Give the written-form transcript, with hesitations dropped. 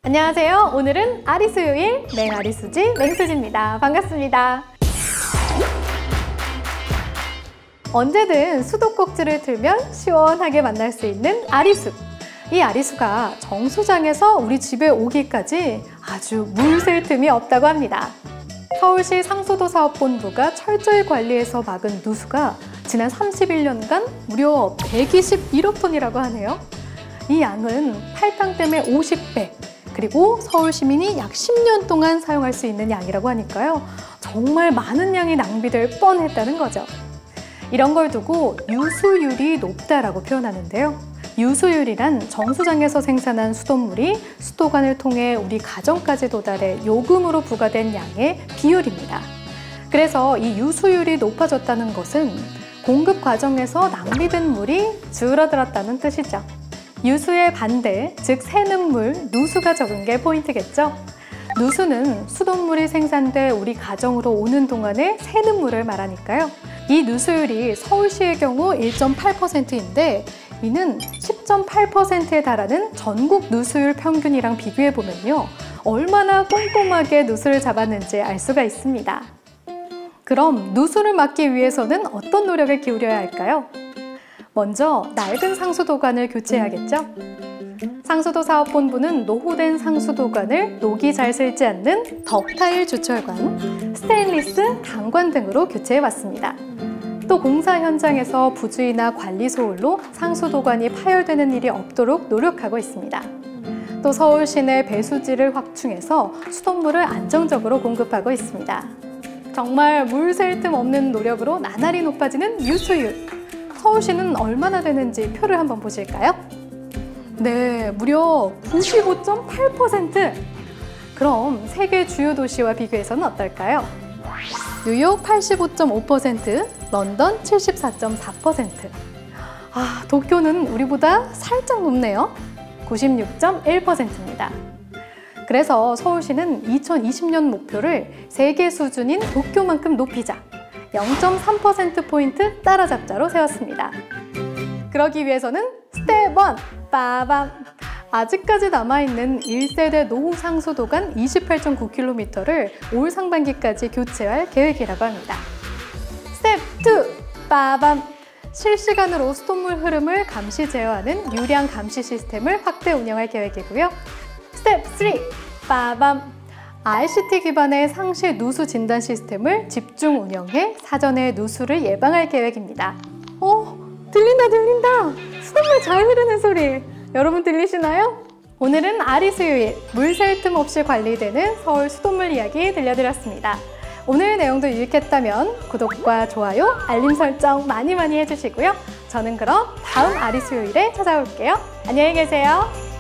안녕하세요. 오늘은 아리수요일 맹아리수지 맹수지입니다. 반갑습니다. 언제든 수도꼭지를 틀면 시원하게 만날 수 있는 아리수. 이 아리수가 정수장에서 우리 집에 오기까지 아주 물 셀 틈이 없다고 합니다. 서울시 상수도사업본부가 철저히 관리해서 막은 누수가 지난 31년간 무려 121억 톤이라고 하네요. 이 양은 팔당댐의 50배, 그리고 서울 시민이 약 10년 동안 사용할 수 있는 양이라고 하니까요. 정말 많은 양이 낭비될 뻔했다는 거죠. 이런 걸 두고 유수율이 높다라고 표현하는데요. 유수율이란 정수장에서 생산한 수돗물이 수도관을 통해 우리 가정까지 도달해 요금으로 부과된 양의 비율입니다. 그래서 이 유수율이 높아졌다는 것은 공급 과정에서 낭비된 물이 줄어들었다는 뜻이죠. 유수의 반대, 즉 새는 물, 누수가 적은 게 포인트겠죠? 누수는 수돗물이 생산돼 우리 가정으로 오는 동안에 새는 물을 말하니까요. 이 누수율이 서울시의 경우 1.8%인데 이는 10.8%에 달하는 전국 누수율 평균이랑 비교해보면요. 얼마나 꼼꼼하게 누수를 잡았는지 알 수가 있습니다. 그럼 누수를 막기 위해서는 어떤 노력을 기울여야 할까요? 먼저 낡은 상수도관을 교체해야겠죠? 상수도사업본부는 노후된 상수도관을 녹이 잘 슬지 않는 덕타일 주철관, 스테인리스 강관 등으로 교체해왔습니다. 또 공사 현장에서 부주의나 관리 소홀로 상수도관이 파열되는 일이 없도록 노력하고 있습니다. 또 서울 시내 배수지를 확충해서 수돗물을 안정적으로 공급하고 있습니다. 정말 물 셀 틈 없는 노력으로 나날이 높아지는 유수율. 서울시는 얼마나 되는지 표를 한번 보실까요? 네, 무려 95.8%! 그럼 세계 주요 도시와 비교해서는 어떨까요? 뉴욕 85.5%, 런던 74.4%. 도쿄는 우리보다 살짝 높네요. 96.1%입니다. 그래서 서울시는 2020년 목표를 세계 수준인 도쿄만큼 높이자 0.3%포인트 따라잡자로 세웠습니다. 그러기 위해서는 스텝 1! 빠밤! 아직까지 남아있는 1세대 노후 상수도관 28.9km를 올 상반기까지 교체할 계획이라고 합니다. 스텝 2! 빠밤! 실시간으로 수돗물 흐름을 감시 제어하는 유량 감시 시스템을 확대 운영할 계획이고요. 스텝 3! 빠밤! ICT 기반의 상시 누수 진단 시스템을 집중 운영해 사전에 누수를 예방할 계획입니다. 들린다! 수돗물 잘 흐르는 소리! 여러분 들리시나요? 오늘은 아리수요일, 물 셀 틈 없이 관리되는 서울 수돗물 이야기 들려드렸습니다. 오늘 내용도 유익했다면 구독과 좋아요, 알림 설정 많이 해주시고요. 저는 그럼 다음 아리수요일에 찾아올게요. 안녕히 계세요.